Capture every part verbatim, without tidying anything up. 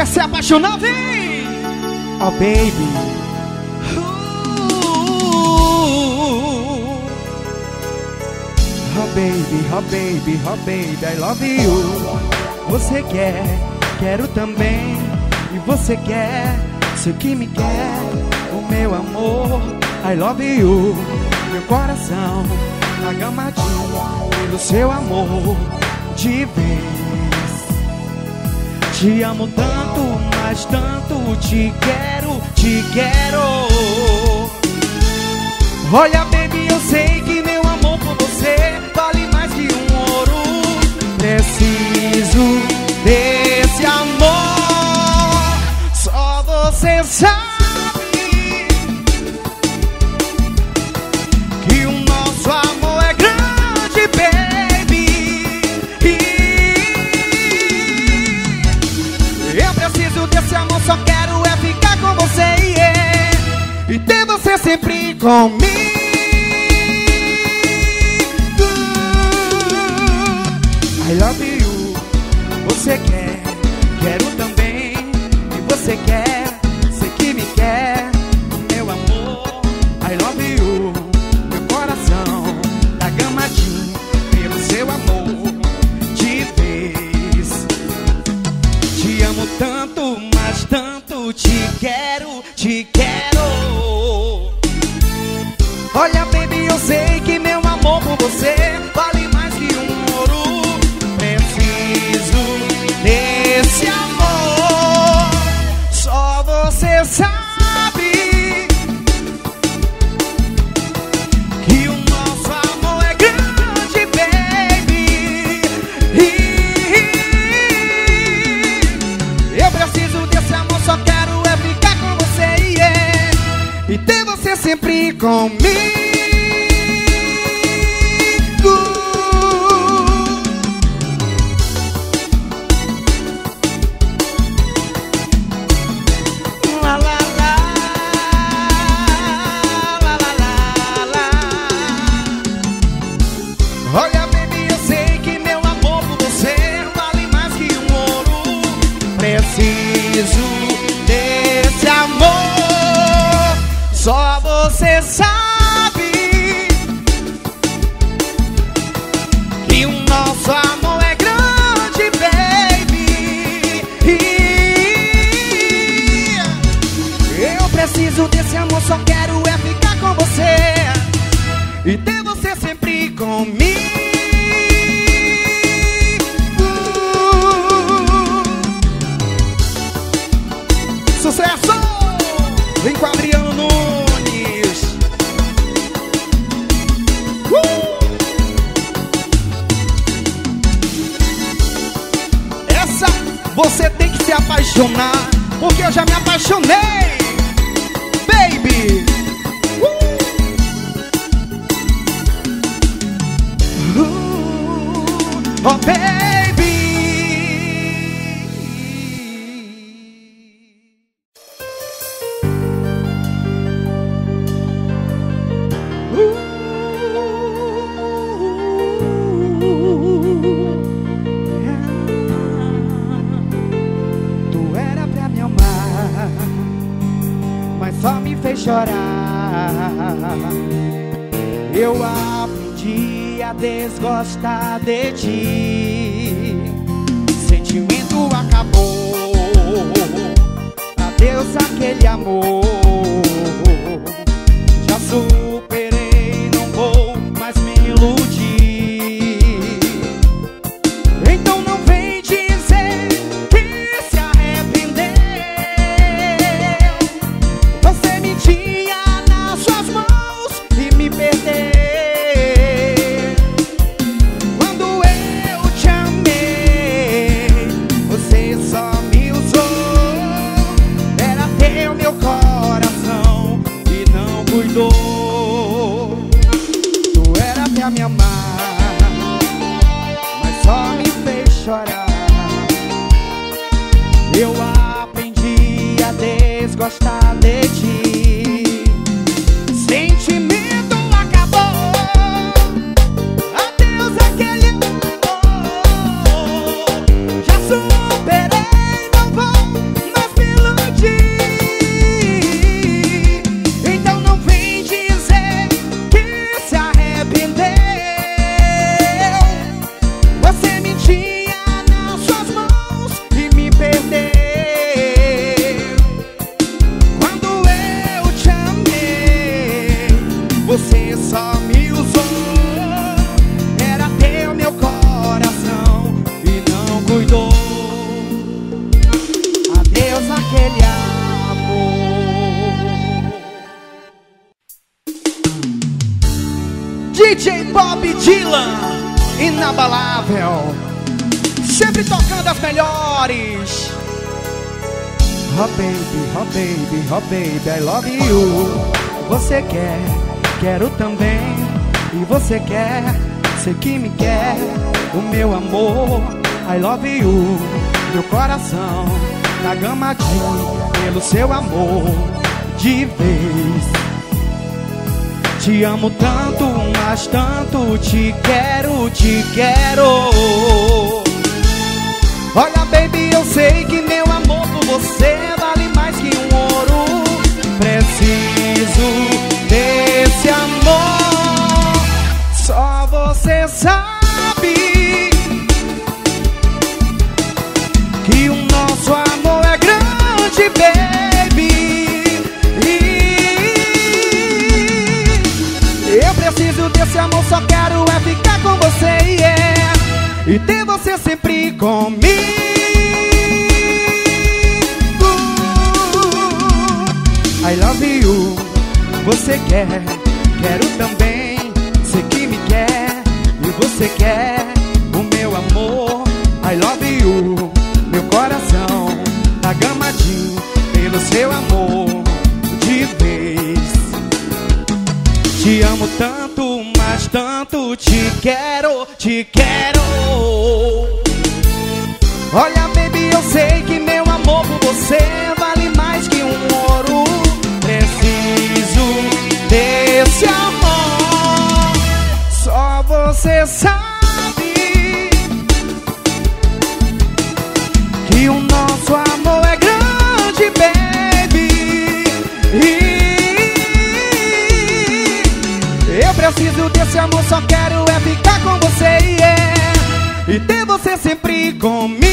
quer se apaixonar, vem! Oh baby, oh baby, oh baby, oh baby, I love you. Você quer, quero também. E você quer, sei que me quer. O meu amor, I love you. Meu coração agamadinho pelo seu amor de vez. Te amo tanto, mas tanto te quero, te quero. Olha baby, eu sei que meu amor por você vale mais que um ouro. Preciso desse amor, só você sabe que o nosso amor é grande, baby. Eu preciso desse amor, só quero é ficar com você, yeah. E ter você sempre comigo. I love you. Você quer, quero também. E você quer, sei que me quer. Meu amor, I love you. Meu coração tá gamadinho pelo seu amor de vez. Te amo tanto, mas tanto te quero, te quero. Olha baby, eu sei que meu amor por você vale mais que um ouro. Preciso desse amor, só você sabe que o nosso amor é grande, baby. Eu preciso desse amor, só quero é ficar com você, yeah. E ter você sempre comigo. La, la, la, la, la, la, la. Olha baby, eu sei que meu amor por você vale mais que um ouro. Preciso desse amor, só você sabe que o nosso amor é grande, baby. Eu preciso desse amor, só quero é ficar com você e ter você sempre comigo. Sucesso! Vem com Adriano Nunes. Uh! Essa você tem que se apaixonar, porque eu já me apaixonei, baby. Uh! Uh! Oh baby. Chorar, eu aprendi a desgostar de ti. Sentimento acabou, adeus aquele amor. Já superei, não vou mais me iludir. Então não vem dizer que se arrependeu. Você me tinha nas suas mãos e me perdeu. Quando eu te amei, você só me usou. Era teu meu coração e não cuidou. Tu era pra me amar, mas só me fez chorar. Eu aprendi a desgostar de ti. Sentimento acabou, adeus aquele amor. Já superei, não vou J Bob Dylan, inabalável, sempre tocando as melhores. Oh baby, oh baby, oh baby, I love you. Você quer, quero também. E você quer, sei que me quer. O meu amor, I love you. Meu coração tá gamadinho pelo seu amor de vez. Te amo tanto, mas tanto te quero, te quero. Olha baby, eu sei que meu amor por você vale mais que um ouro. Preciso desse amor, só você sabe que o nosso amor é grande, baby. E eu preciso desse amor, só quero é ficar com você, yeah. E ter você sempre comigo. I love you. Você quer, quero também. Sei que me quer e você quer o meu amor. I love you. Meu coração tá gamadinho pelo seu amor de vez. Te amo tanto, mas tanto te quero, te quero. Olha baby, eu sei que meu amor por você vale mais que um ouro. Preciso desse amor, só você sabe que o nosso amor é grande, baby. E eu preciso desse amor, só quero é ficar com você, yeah. E ter você sempre comigo.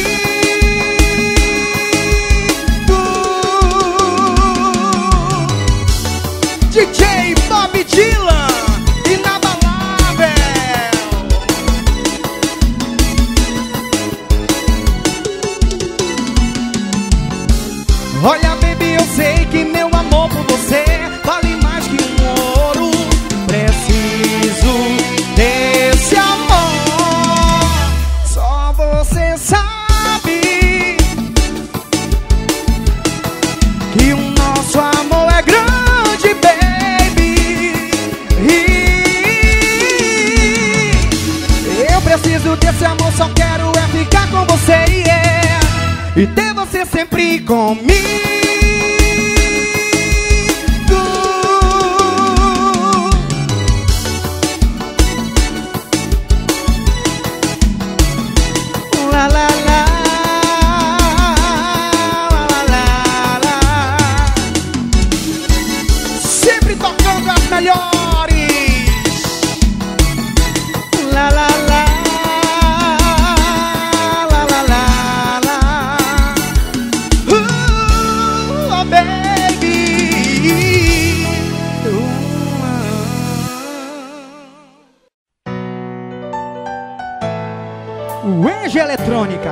D J Bob Dylan, inabalável. Olha baby, eu sei que meu amor por você vale mais que um ouro. Preciso desse amor, só você sabe que o nosso amor é grande, baby. E eu preciso desse amor, só quero é ficar com você, yeah. E ter você sempre comigo. La la la, la la la la. Sempre tocando as melhores. La la la, la la la la. Uh, oh baby. Wenja Eletrônica.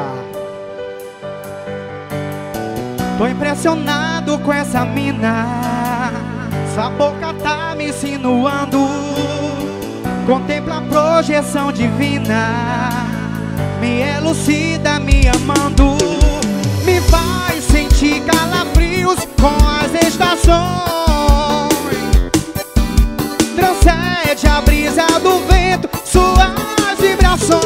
Tô impressionado com essa mina. Sua boca tá me insinuando. Contempla a projeção divina. Me elucida, me amando. Me faz sentir calafrios com as estações. Transcende a brisa do vento, suas vibrações.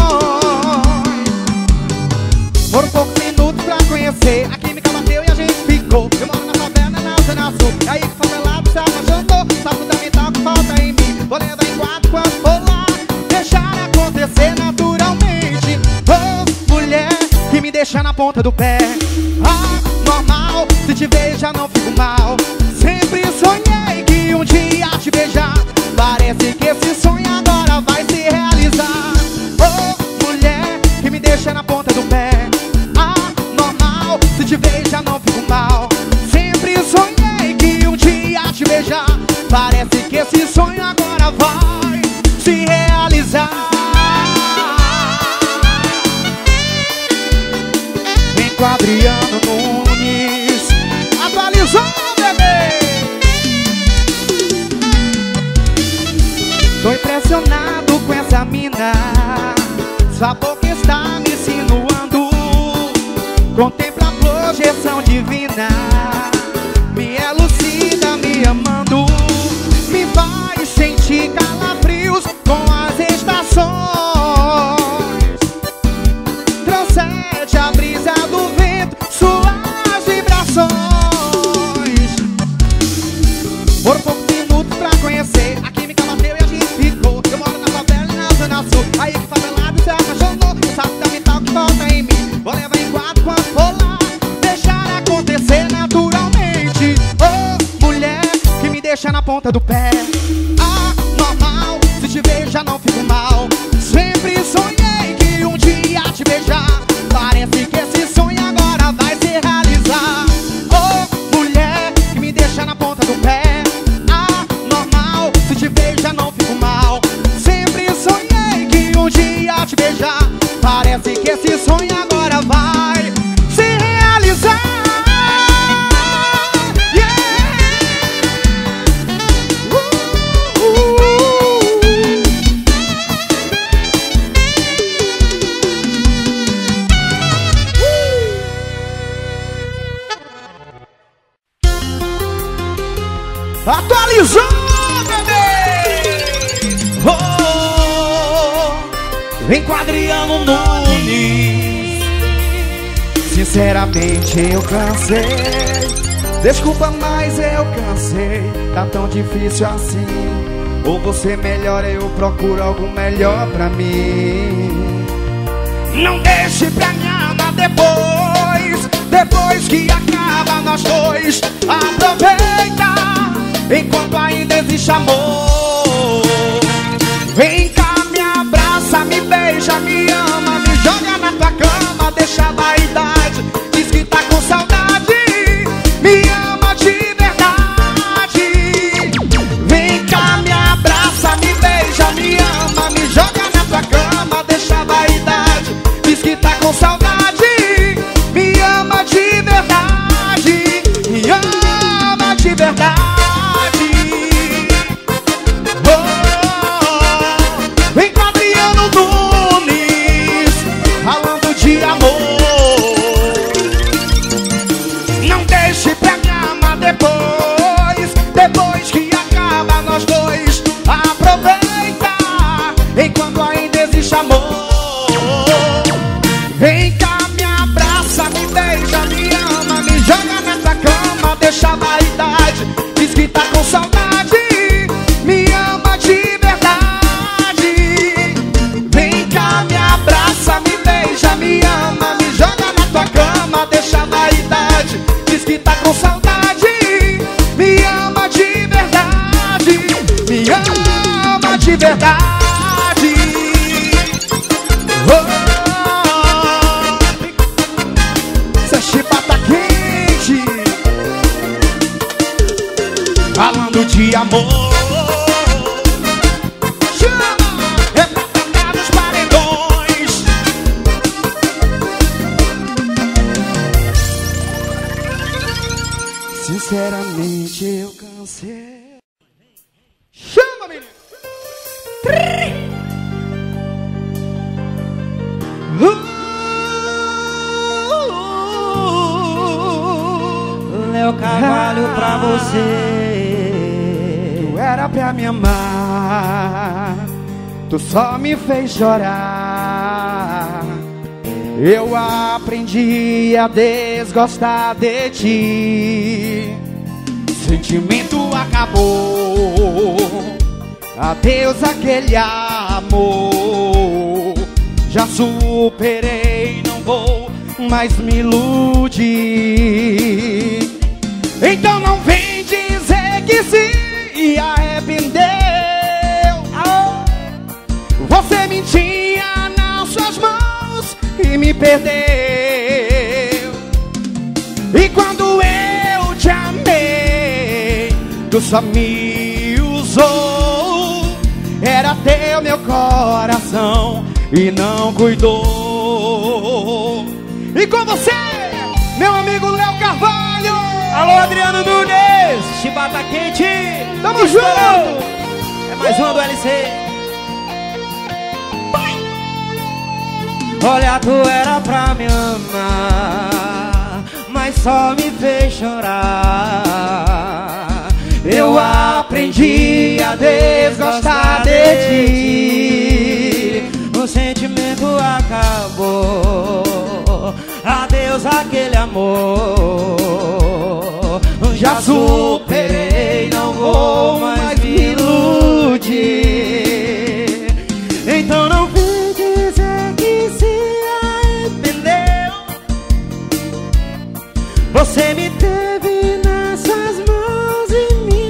Foram poucos minutos pra conhecer. A química bateu e a gente ficou. Eu moro na favela, na Zona Sul. E aí que favelado se apaixonou. Tá fundamental que falta em mim. Vou levar em quatro quando for lá. Deixar acontecer naturalmente. Oh, mulher que me deixa na ponta do pé. Ah, normal, se te ver já não fico mal. Sempre sonhei que um dia te beijar. Parece que esse sonho agora vai se realizar. Oh, mulher que me deixa na ponta do pé. Se te ver já não fico mal. Sempre sonhei que um dia te beijar. Parece que esse sonho agora vai se realizar. Vem com Adriano Nunes. Atualizou, bebê. Tô impressionado menina, sua boca está me insinuando. Contempla a projeção divina, me elucida me amando. Me faz sentir calafrios com as estações. Transcende a brisa do vento, suas vibrações. Foram poucos minutos pra conhecer, a química bateu e a gente ficou. Eu moro na favela e na zona sul, aí que favelado se apaixonou. Sabe da mental que volta em mim, vou levar em quatro quando for lá, deixar acontecer naturalmente. Oh, mulher que me deixa na ponta do pé. Ah, normal, se te vejo já não fico mal. Sempre sonhei que um dia te beijar. Parece que esse sonho agora vai se realizar. Oh, mulher que me deixa na ponta do pé. Ah, normal, se te vejo já não fico mal. Sempre sonhei que um dia te beijar. Parece que esse sonho agora vai se realizar. Atualizou, bebê! Oh, vem com Adriano Nunes. Sinceramente eu cansei. Desculpa, mas eu cansei. Tá tão difícil assim. Ou você melhora, eu procuro algo melhor pra mim. Não deixe pra me amar depois. Depois que acaba nós dois. Aproveita enquanto ainda existe amor. Vem cá, me abraça, me beija, me ama, me joga na tua cama, deixa a vaidade, diz que tá com saudade, me ama de verdade. Vem cá, me abraça, me beija, me ama, me joga na tua cama, deixa a vaidade, diz que tá com saudade, me ama de verdade, me ama de verdade. Enquanto ainda existe amor. Vem cá, me abraça, me beija, me ama, me joga nessa cama, deixa a vaidade, diz que tá com saudade, me ama de verdade. Vem cá, me abraça, me beija, me ama, me joga na tua cama, deixa a vaidade, diz que tá com saudade, me ama de verdade, me ama de verdade. Falando de amor, chama, é pra tocar nos paredões. Sinceramente eu cansei. Chama, menino. Léo Carvalho pra você. Era pra me amar, tu só me fez chorar. Eu aprendi a desgostar de ti. Sentimento acabou, adeus aquele amor. Já superei, não vou mais me iludir. Então não vem dizer que se e arrependeu. Você mentia nas suas mãos e me perdeu. E quando eu te amei, tu só me usou. Era teu meu coração e não cuidou. E com você, meu amigo Léo Carvalho. Alô, Adriano Nunes, chibata quente. Tamo junto. É mais uma do L C. Olha, tu era pra me amar, mas só me fez chorar. Eu aprendi a desgostar de ti. O sentimento acabou. Adeus aquele amor. Já superei, não vou mais me iludir. Então não vem dizer que se arrependeu. Você me teve nas suas mãos e me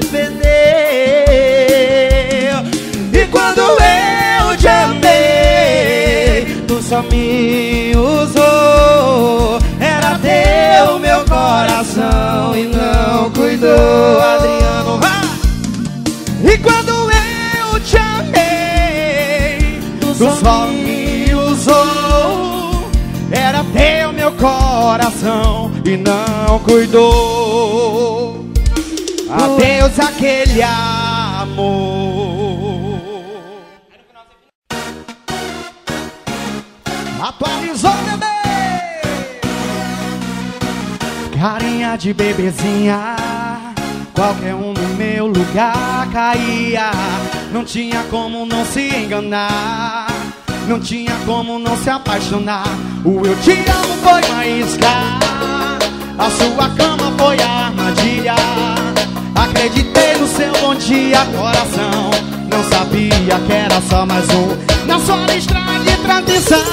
perdeu. E quando eu te amei, tu só me usou. Era teu meu coração e não cuidou. Adriano, vai! E quando eu te amei, tu só me usou. Era teu meu coração e não cuidou. Adeus aquele amor. Atualizou, bebê! Carinha de bebezinha, qualquer um no meu lugar caía. Não tinha como não se enganar, não tinha como não se apaixonar. O eu te amo foi uma isca, a sua cama foi a armadilha. Acreditei no seu bom dia, coração. Não sabia que era só mais um na sua lista de transmissão.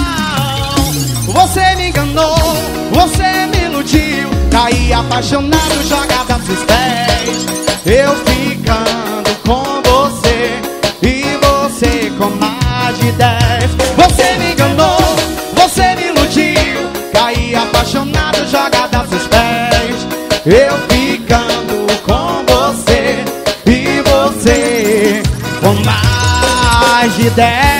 Você me enganou, você me iludiu. Caí apaixonado, jogado a seus pés. Eu ficando com você e você com mais de dez. Você me enganou, você me iludiu. Caí apaixonado, jogado a seus pés. Eu ficando com você e você com mais de dez.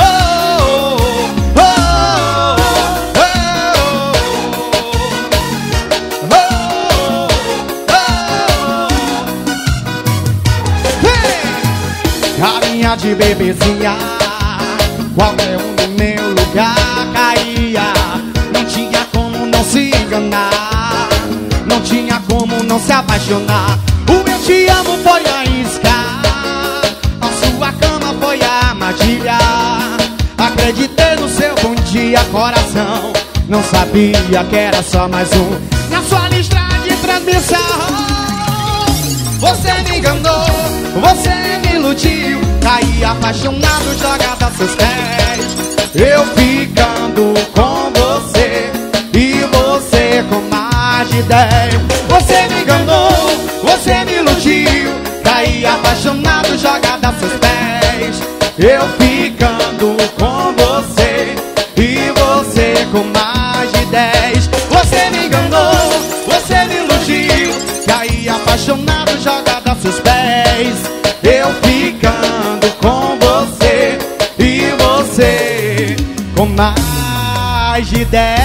Carinha de bebezinha, qualquer um no meu lugar caía. Não tinha como não se enganar, não tinha como não se apaixonar. O eu te amo foi a isca, a sua cama foi a armadilha. Acreditei no seu bom dia, coração. Não sabia que era só mais um na sua lista de transmissão. Você me enganou, você me iludiu. Caí apaixonado, jogado a seus pés. Eu ficando com você e você com mais de dez. Você me enganou, você me iludiu. Caí apaixonado, jogado a seus pés. Eu ficando com você e você com mais de dez. Você me enganou, você me iludiu. Caí apaixonado, jogado a seus pés. Eu ficando com você e você com mais de dez.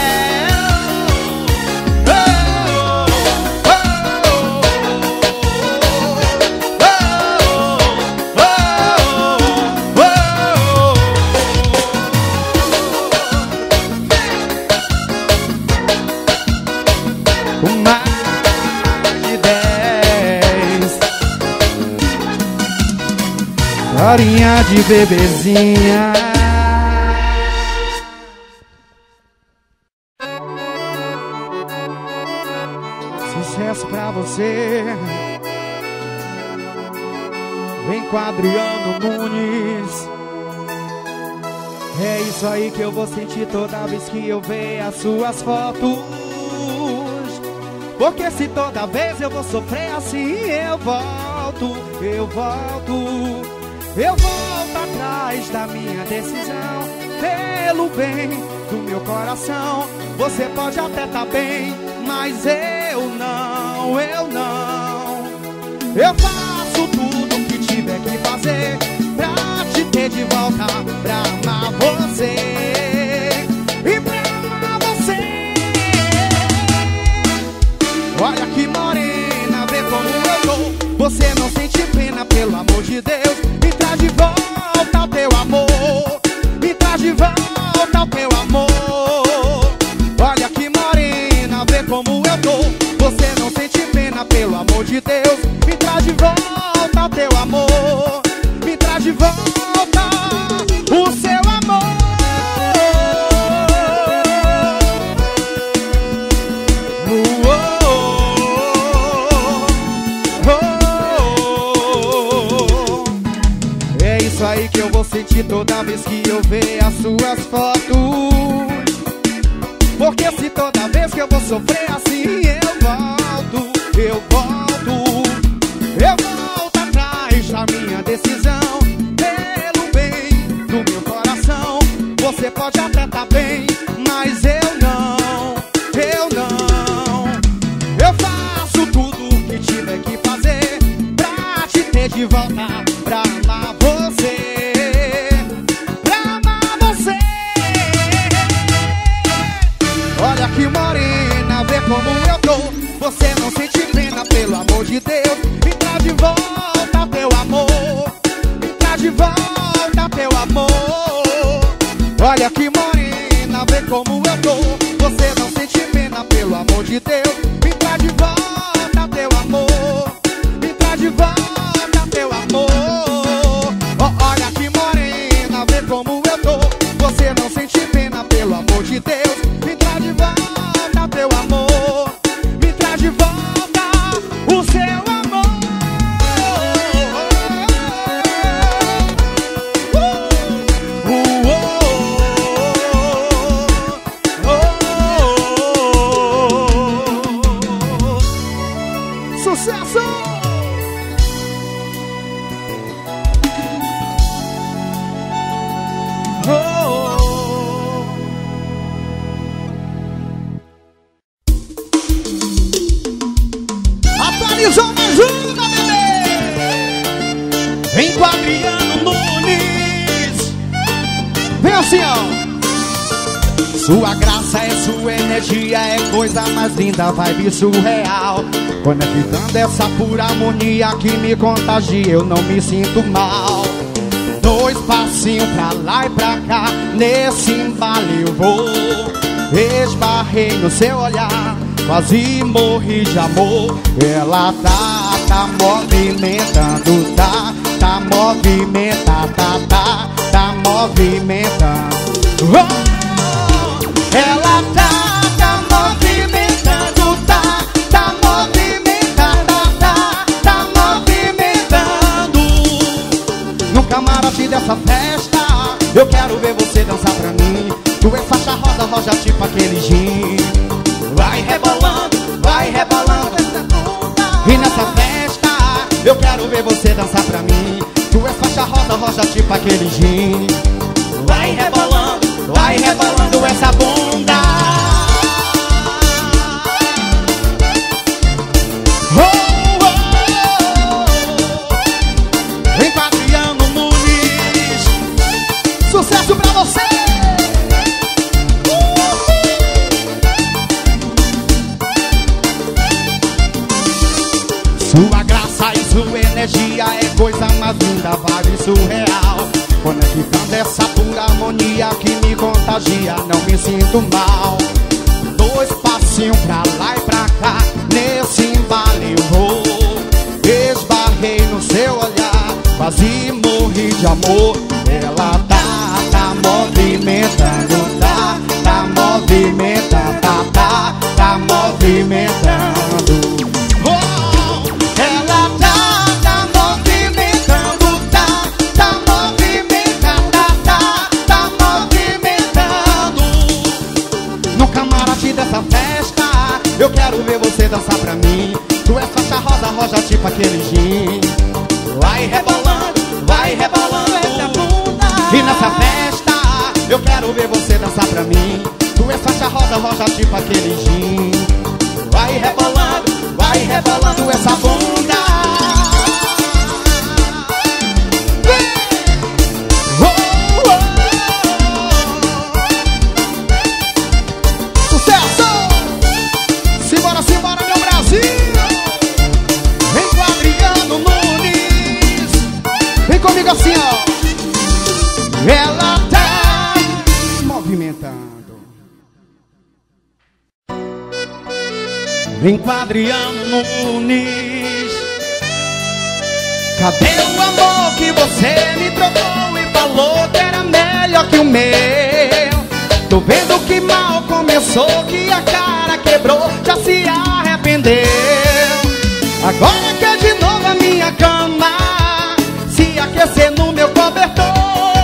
Com mais de dez. Carinha de bebezinha. Sucesso pra você. Vem com Adriano Nunes. É isso aí que eu vou sentir toda vez que eu ver as suas fotos. Porque se toda vez eu vou sofrer assim, eu volto, eu volto. Eu volto atrás da minha decisão, pelo bem do meu coração. Você pode até tá bem, mas eu não, eu não. Eu faço tudo o que tiver que fazer pra te ter de volta, pra amar você e pra amar você. Olha que morena, vê como eu tô. Você não sente pena, pelo amor de Deus. Me traz de volta o teu amor, me traz de volta o teu amor. vou sentir toda vez que eu ver as suas fotos. Porque se toda vez que eu vou sofrer assim eu volto, eu volto, eu volto atrás da minha decisão. Pelo bem do meu coração, você pode até tá bem, mas eu não, eu não. Eu faço tudo o que tiver que fazer pra te ter de volta, pra amar você, pra amar você. Olha que morena, vê como eu tô. Você não sente pena, pelo amor de Deus. Me traz de volta teu amor, me traz de volta teu amor. Olha que morena, vê como eu tô. Você não sente pena, pelo amor de Deus. Me traz de volta teu amor, me traz de volta teu amor. Oh, olha que morena, vê como eu tô. Você não sente pena, pelo amor de Deus. Me traz de volta teu amor, me traz de volta o seu amor. Uh, uh, oh, oh, oh. Sucesso! Atualizou mais uma, bebê! Vem com Adriano Nunes. Vem assim, ó. Sua graça é sua energia, é coisa mais linda, vibe surreal. Conectando essa pura harmonia que me contagia, eu não me sinto mal. Dois passinhos pra lá e pra cá, nesse embalo eu vou. Esbarrei no seu olhar, quase morri de amor. Ela tá, tá movimentando, tá, tá movimentando, tá, tá, tá movimentando. Oh! Ela tá, tá movimentando, tá, tá movimentando, tá, tá movimentando. No camarote dessa festa, eu quero ver você dançar pra mim. Tu é faixa rosa, roja tipo aquele gin. Vai rebolando, vai rebolando. E nessa festa, eu quero ver você dançar pra mim. Tu é faixa rosa, roja tipo aquele gin. Vai rebolando, vai rebolando essa bunda. Oh, oh, oh. Vem com Adriano Nunes. Sucesso pra você. Sua graça e sua energia é coisa mais linda, vibe surreal. Conectando essa pura harmonia que me contagia, não me sinto mal. Dois passinhos pra lá e pra cá, nesse embalo eu vou. Esbarrei no seu olhar, quase morri de amor. Ela tá, tá movimentando, tá, tá movimentando, tá, tá, tá movimentando. Dessa festa, eu quero ver você dançar pra mim. Tu é faixa rosa, roja tipo aquele gin. Vai rebolando, vai rebolando essa bunda. E nessa festa, eu quero ver você dançar pra mim. Tu é faixa rosa, roja tipo aquele gin. Vai rebolando, vai rebolando essa bunda. Comigo assim, ó. Ela tá movimentando. Vem com Adriano Nunes. Cadê o amor que você me trocou e falou que era melhor que o meu? Tô vendo que mal começou, que a cara quebrou, já se arrependeu. Agora quer de novo a minha cama, se aquecer no meu cobertor.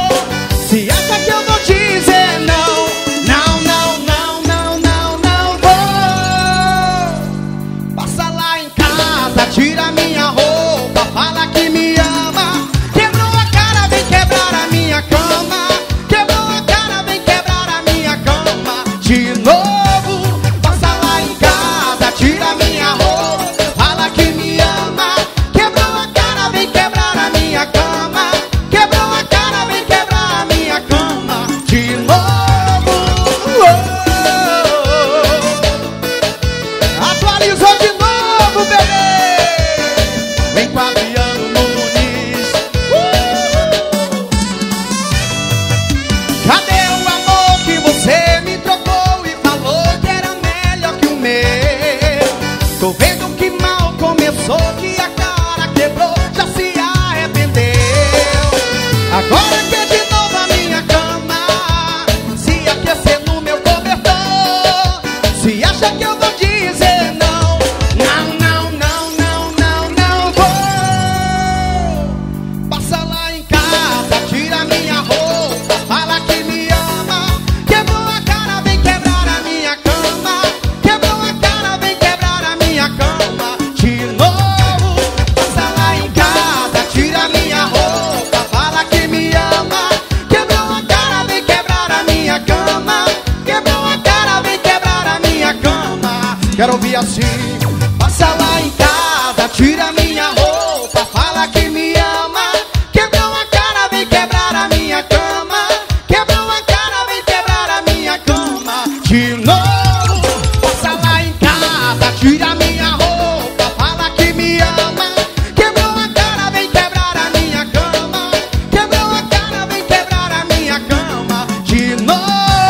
acha que eu vou dizer não? Não, não, não, não, não, não vou. Passa lá em casa, tira minha roupa, fala que me ama. Quebrou a cara, vem quebrar a minha cama. Quebrou a cara, vem quebrar a minha cama. De novo, passa lá em casa, tira minha roupa, fala que me ama. Quebrou a cara, vem quebrar a minha cama. Quebrou a cara, vem quebrar a minha cama. Quero ouvir assim. Passa lá em casa, tira minha roupa, fala que me ama. Quebrou a cara, vem quebrar a minha cama. Quebrou a cara, vem quebrar a minha cama. De novo, passa lá em casa, tira minha roupa, fala que me ama. Quebrou a cara, vem quebrar a minha cama. Quebrou a cara, vem quebrar a minha cama. De novo.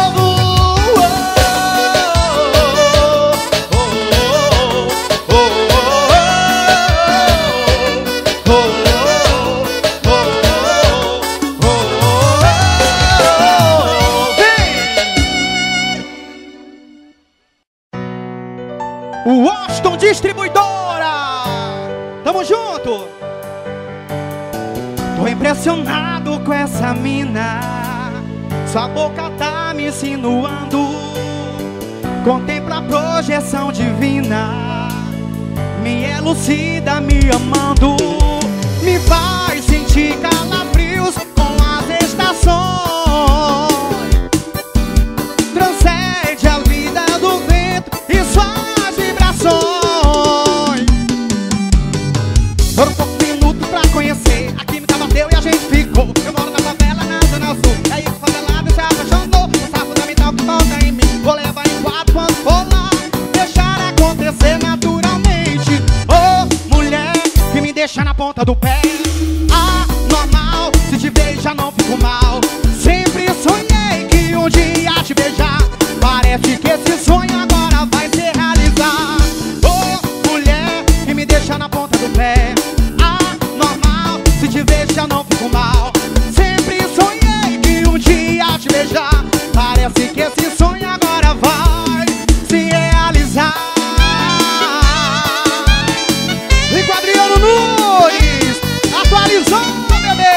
Washington Distribuidora, tamo junto. Tô impressionado com essa mina, sua boca tá me insinuando. Contempla a projeção divina, me elucida me amando. Me faz sentir calafrios com as estações. Transcende a vida do vento e suas vibrações. Foram poucos minutos pra conhecer, a química bateu e a gente ficou. Eu moro na favela, na zona sul, é aí que favelado se apaixonou. O sapo fundamental que falta em mim, vou levar em quatro quando for lá. Deixar acontecer naturalmente. Oh, mulher, que me deixa na ponta do pé. Ah, normal, se te beijar não fico mal. Sempre sonhei que um dia te beijar. Parece que esse sonho agora vai se realizar. Oh, mulher, que me deixa na ponta do pé. Ah, normal, se te beijar não fico mal. Sempre sonhei que um dia te beijar. Parece que esse sonho agora vai se realizar. Vem com Adriano Nunes, atualizou, bebê.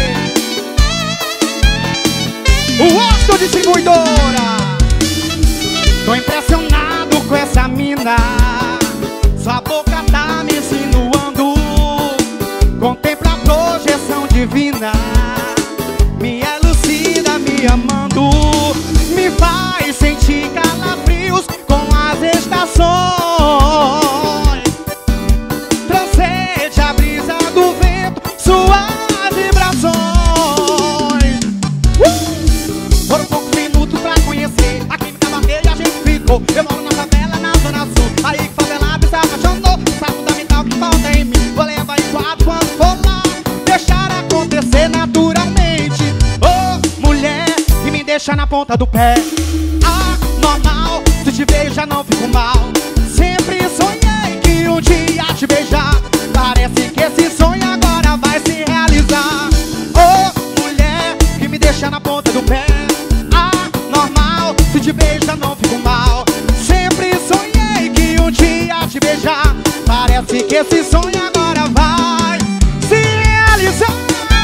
O Washington Distribuidora. Tô impressionado com essa mina, sua boca tá me insinuando. Contempla a projeção divina, me elucida me amando. Me faz sentir calafrios com as estações. Transcende a brisa do vento, suas vibrações. uh! Foram poucos minutos pra conhecer, a química bateu e a gente ficou. Eu moro na favela, na zona sul, aí que favelado se apaixonou. O sapo fundamental que falta em mim, vou levar em quatro quando for lá. Deixar acontecer naturalmente. Oh, mulher, que me deixa na ponta do pé. Ah, normal, se te beijar não fico mal. Sempre sonhei que um dia te beijar. Parece que esse sonho agora vai se realizar. Oh, mulher, que me deixa na ponta do pé. Ah, normal, se te beijar não fico mal. Sempre sonhei que um dia te beijar. Parece que esse sonho agora vai se realizar.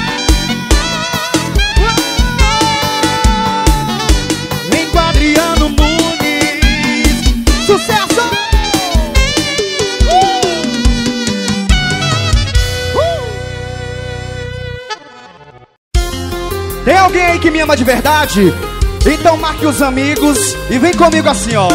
Vem com Adriano Nunes, sucesso! Uh! Uh! Tem alguém aí que me ama de verdade? Então marque os amigos e vem comigo assim, ó.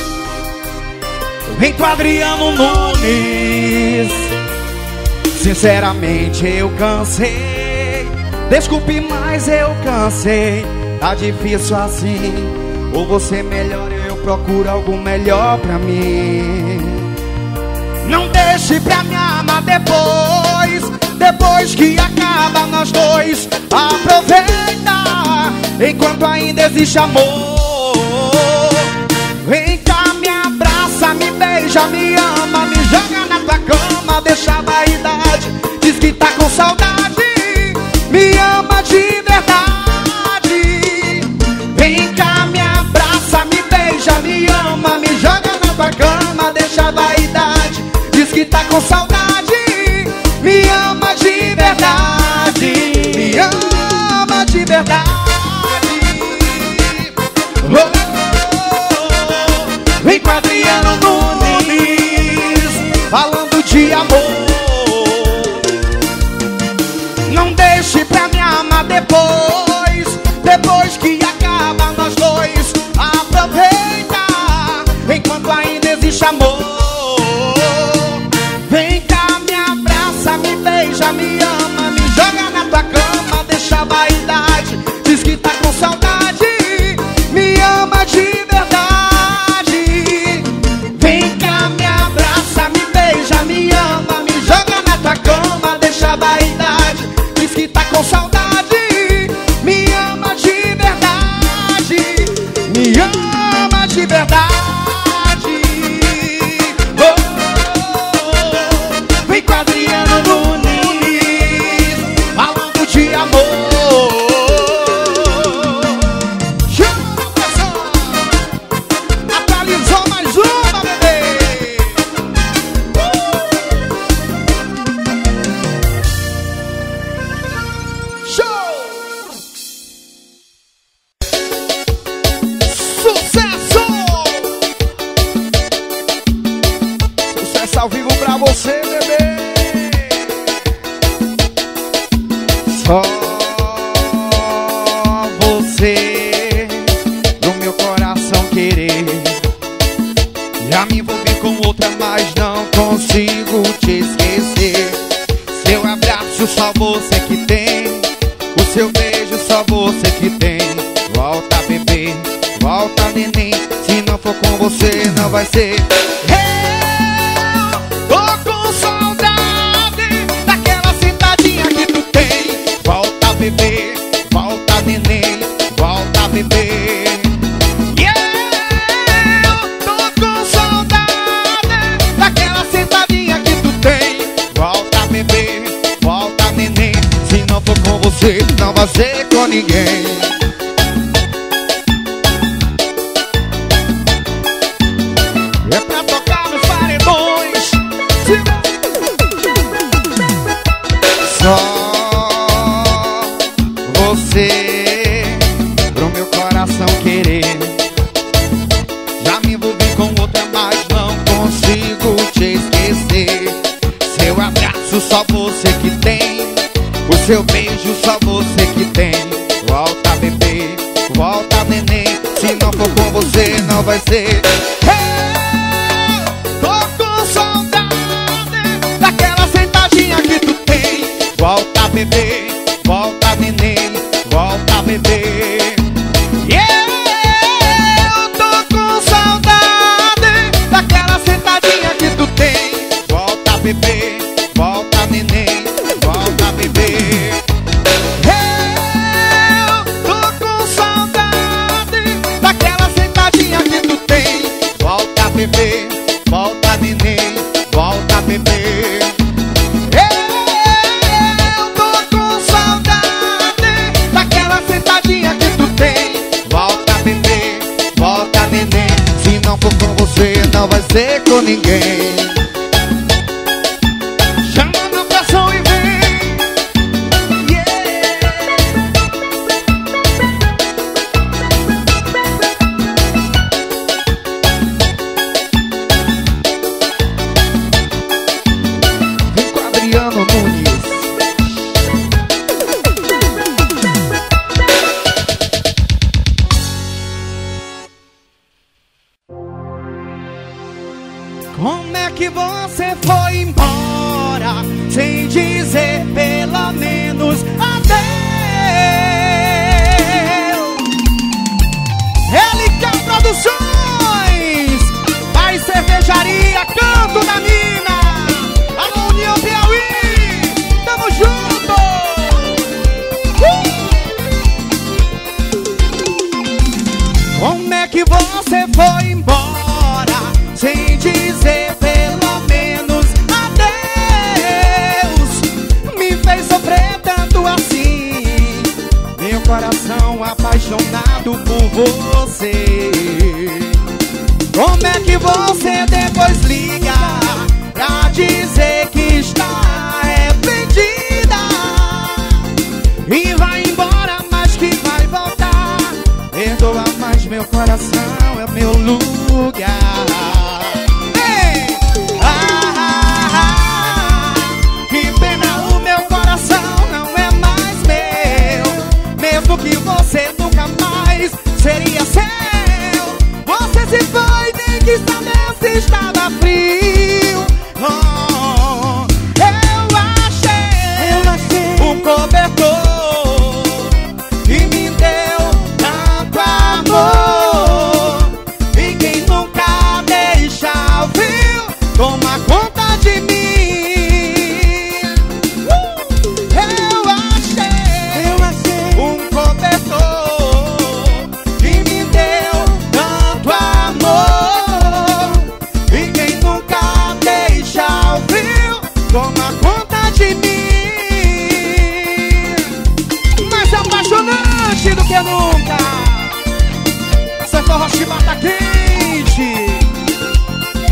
Vem com Adriano Nunes. Sinceramente eu cansei. Desculpe, mas eu cansei. Tá difícil assim. Ou você melhora, eu procuro algo melhor pra mim. Não deixe pra me amar depois. Depois que acaba nós dois. Aproveita enquanto ainda existe amor. Vem cá, me abraça, me beija, me ama, me joga na tua cama, deixa a vaidade. Diz que tá com saudade, me ama de verdade. Vem cá, me abraça, me beija, me ama, me joga na com saudade, me ama de verdade, me ama de verdade. Oh, vem com Adriano Nunes, falando de amor. Não deixe pra me amar depois, depois que acaba nós dois. Aproveita enquanto ainda existe amor. Vem cá, me abraça, me beija, me ama, me joga na tua cama, deixa a vaidade. Diz que tá com saudade, me ama de verdade. Vem cá, me abraça, me beija, me ama, me joga na tua cama, deixa a vaidade. Diz que tá com saudade, me ama de verdade, me ama de verdade. Ao vivo pra você, bebê. Só você no meu coração querer. Já me envolvi com outra, mas não consigo te esquecer. Seu abraço só você que tem, o seu beijo só você que tem. Volta, bebê, volta, neném. Se não for com você, não vai ser. Bebê, volta, neném, volta, bebê. Yeah, eu tô com saudade daquela sentadinha que tu tem. Volta, bebê, volta, neném. Se não for com você, não vai ser com ninguém. É pra tocar nos paredões. Só você pro meu coração querer. Já me envolvi com outra, mas não consigo te esquecer. Seu abraço só você que tem, o seu beijo só você que tem. Volta, bebê, volta, neném. Se não for com você, não vai ser. Eu tô com saudade daquela sentadinha que tu tem. Volta, bebê, volta, neném, volta, bebê. Yeah, eu tô com saudade daquela sentadinha que tu tem. Volta, bebê, volta, neném, volta, bebê. Yeah, eu tô com saudade daquela sentadinha que tu tem. Volta, bebê, volta, neném, volta, bebê. Não for com você, não vai ser com ninguém. Chama na pressão e vem. Yeah. Vem com Adriano Nunes. Como é que você foi embora sem dizer pelo menos adeus? L K Produções, Pai Cervejaria, Canto da Mina, Alô União Piauí, tamo junto! Uh! Como é que você foi embora sem dizer pelo menos adeus? Me fez sofrer tanto assim, meu coração apaixonado por você. Como é que você depois liga pra dizer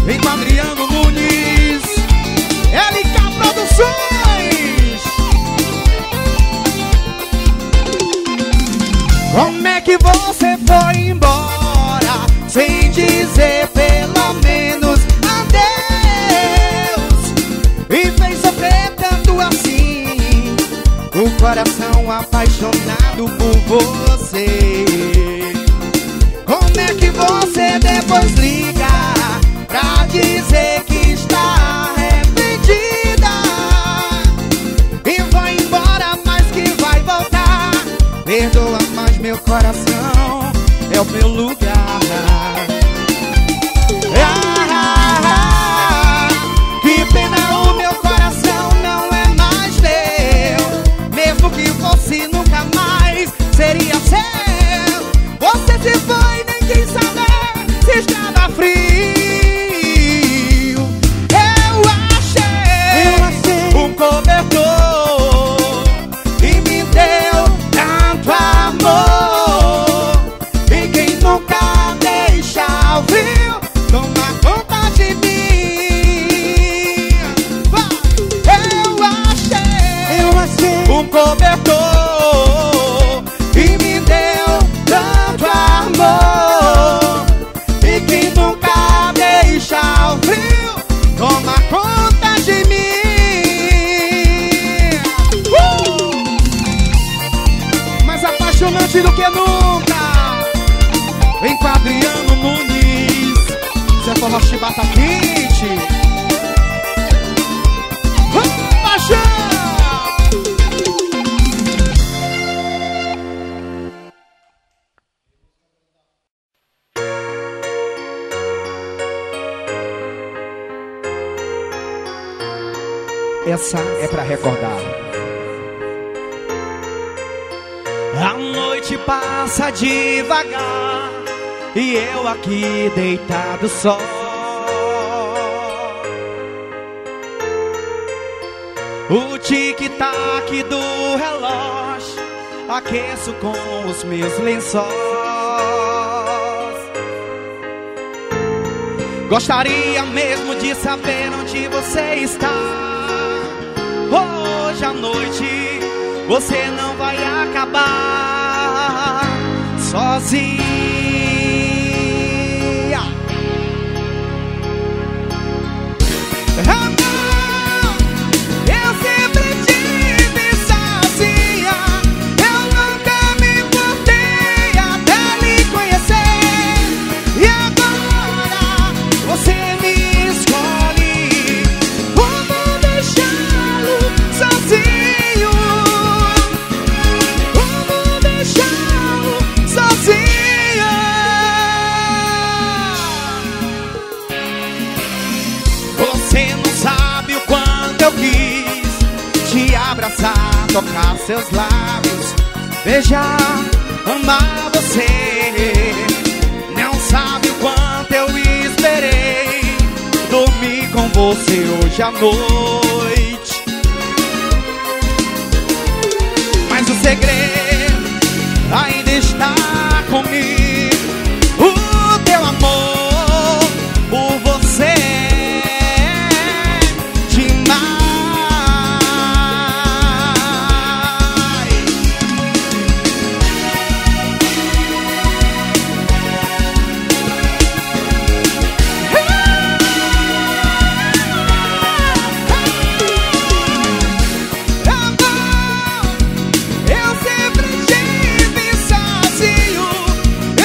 vem com Adriano Nunes, L K Produções. Como é que você foi embora sem dizer pelo menos adeus? E fez sofrer tanto assim o coração apaixonado por você. Como é que você depois liga pra dizer que está arrependida e vai embora, mas que vai voltar? Perdoa, mas meu coração é o meu lugar. Ah, ah, ah, que pena, o meu coração não é mais teu. Mesmo que fosse, nunca mais seria seu. Você se foi, nem quis saber se estava frio. Eu achei, Eu achei um cobertor e me deu tanto amor. E quem nunca deixa o frio toma conta de mim. Eu achei, Eu achei um cobertor e me deu tanto amor. E quem nunca deixa o frio toma conta de mim. uh! Mais apaixonante do que nunca, vem com Adriano Nunes, Zé Forró Chibata Quente. uh, Paixão! Essa é pra recordar. A noite passa devagar e eu aqui deitado só. O tic-tac do relógio aqueço com os meus lençóis. Gostaria mesmo de saber onde você está. Hoje à noite você não vai acabar sozinha. Ah, não, eu sempre tive sozinha. Eu nunca me importei até lhe conhecer. E agora você me escolhe. Como deixá-lo sozinho? Como deixá-lo sozinho? Você não sabe o quanto eu quis te abraçar, tocar seus lábios, beijar, amar você. Não sabe o quanto eu esperei dormir com você hoje à noite. Mas o segredo ainda está comigo. O teu amor por você é demais. Eu sempre tive sozinho.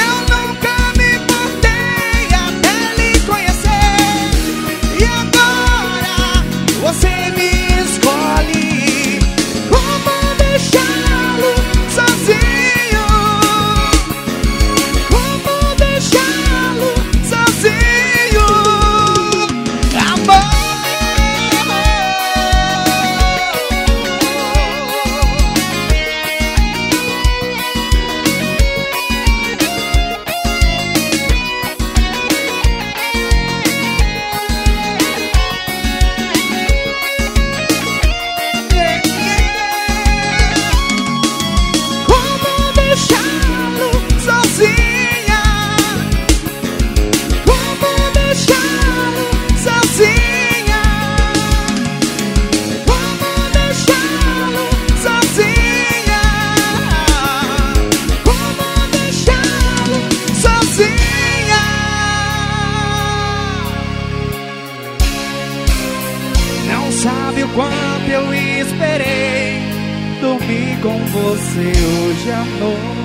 quanto eu esperei dormir com você hoje à noite.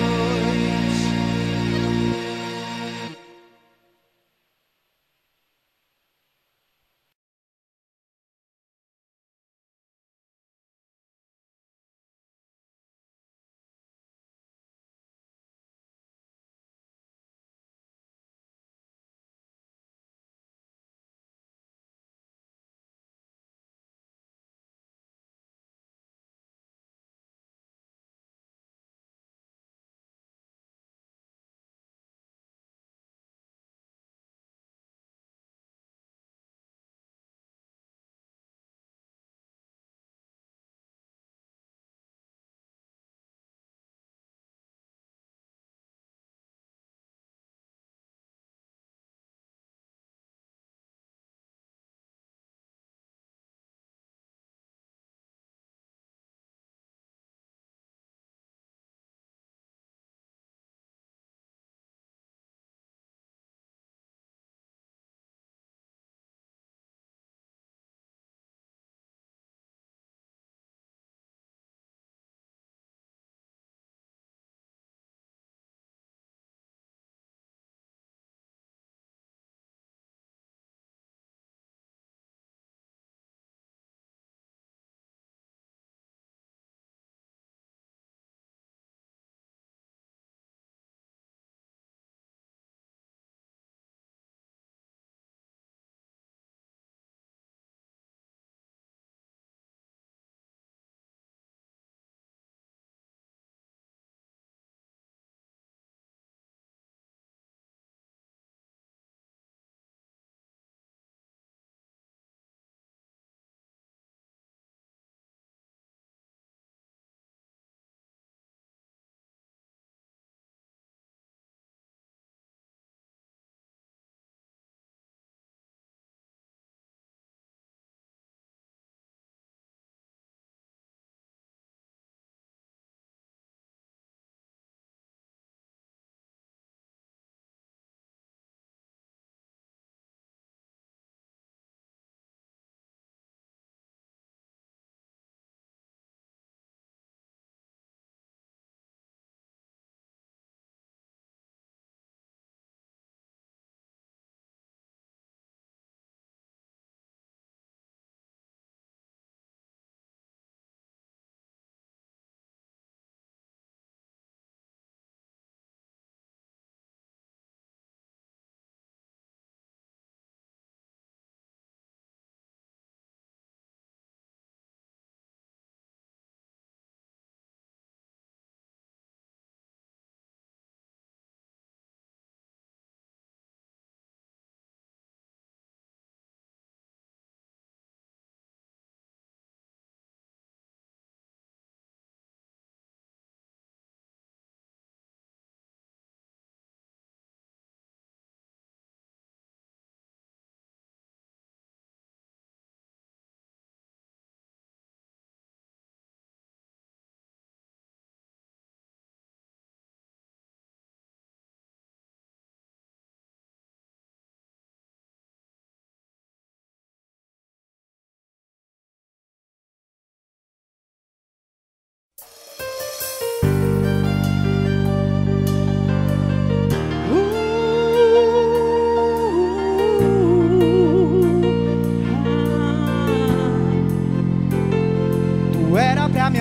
Me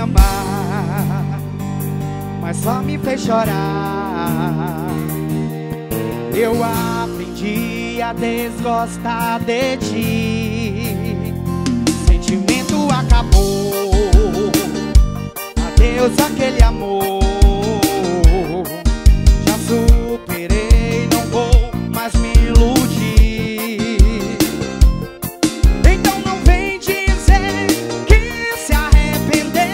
amar, mas só me fez chorar. Eu aprendi a desgostar de ti. Sentimento acabou. Adeus aquele amor. Já superei, não vou mais me iludir. Então não vem dizer que se arrependeu.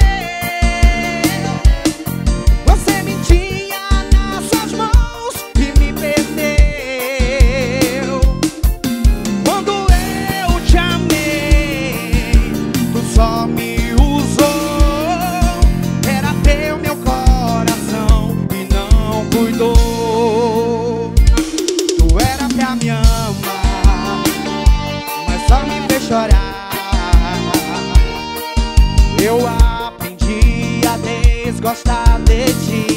Só me usou, era teu meu coração e não cuidou. Tu era pra me amar, mas só me fez chorar. Eu aprendi a desgostar de ti.